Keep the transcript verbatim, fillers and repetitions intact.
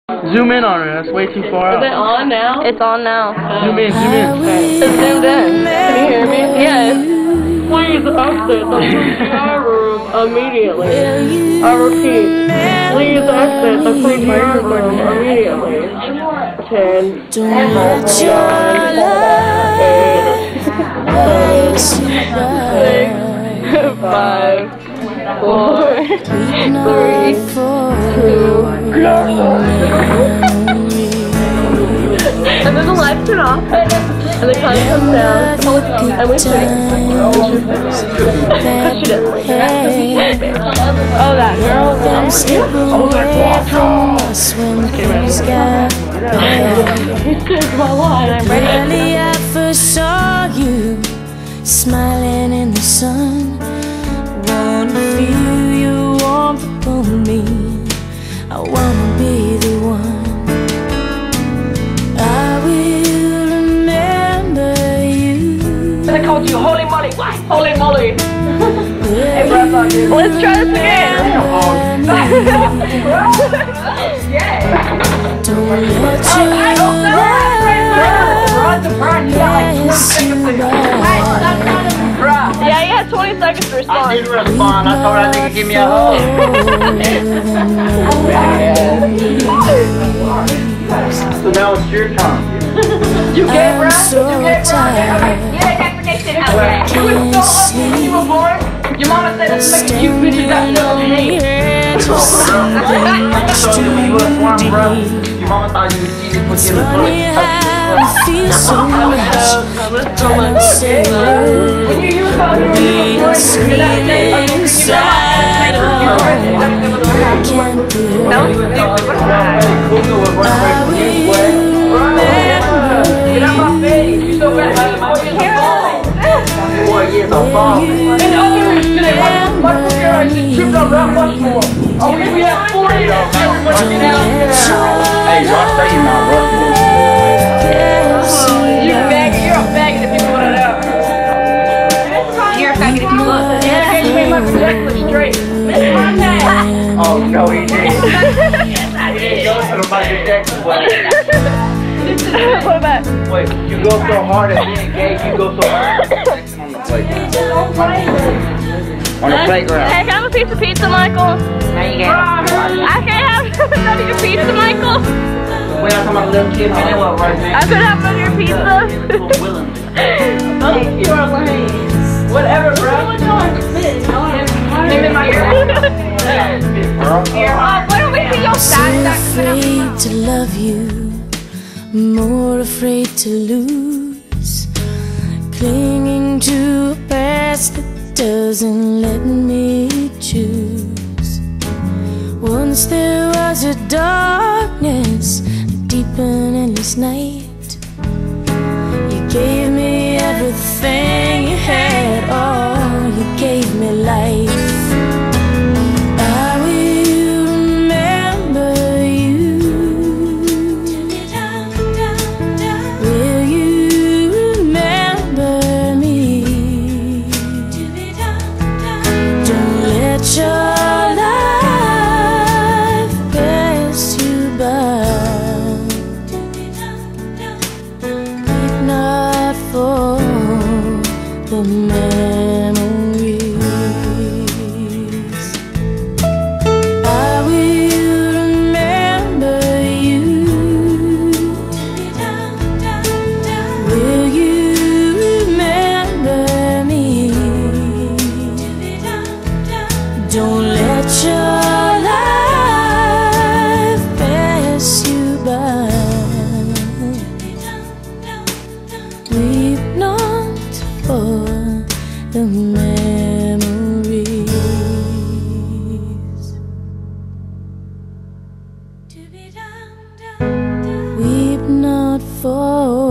Zoom in on her, that's way too far out. Is it on now? It's on now. Zoom in, zoom in. It's zoomed in. Can you hear me? Yes. Please exit the Pre G I room immediately. I repeat, please exit the Pre G I room immediately. Ten, nine, eight, six, five, four, three, two, and then the lights turn off, and the time comes down, and we sing. Because she doesn't like that. Oh, that girl. I'm ready. I first saw you smiling in the sun. Wanna feel your warmth upon me. I wanna be the one. I will remember you. They called you Holy Molly. Holy Molly. Hey, brother. Let's try this again. Don't let your love pass you by. Yeah, you had twenty seconds to respond. I did respond. I told her I think give me a hug. So now it's your turn. You get I'm right? so You get tired. right? Yeah, that's what they said. You were so ugly when you were born. Your mama said let's make a cute video that little hate. Your mama thought you would see this with your funny how I feel so much. Don't say a word. When you use all your Being sweet inside. Oh, I can't do it. I will remember. Get out my face. You so bad. Boy, yeah, no problem. And the other reason today, my career, I just tripped on Mount Rushmore. Oh, we have forty everybody get out here. Hey, Ross, say you're not Rushmore. You faggot, you're a faggot if you put it out. You're a faggot if you look. Yeah, hey, you made my projector straight. Miss Monday. Oh, no, he didn't. He didn't go to the Michael Jackson way. Put it back. Wait, you go so hard at being gay, you go so hard at Michael Jackson on the playground. On the playground. Hey, can I have a piece of pizza, Michael? Now you can't. I can't have none of your pizza, Michael. We're not talking about little kids, man. They look right there. I could have none of your pizza. Oh, you are lame. Whatever, bro. Name in my ear. Why don't we see your I'm afraid to love you, more afraid to lose, clinging to a past that doesn't let me choose. Once there was a darkness, a deep and endless night. You gave me everything you had, oh, you gave me life. The memories, I will remember you. Will you remember me? Don't let your life pass you by. Weep not for the memories. Weep not for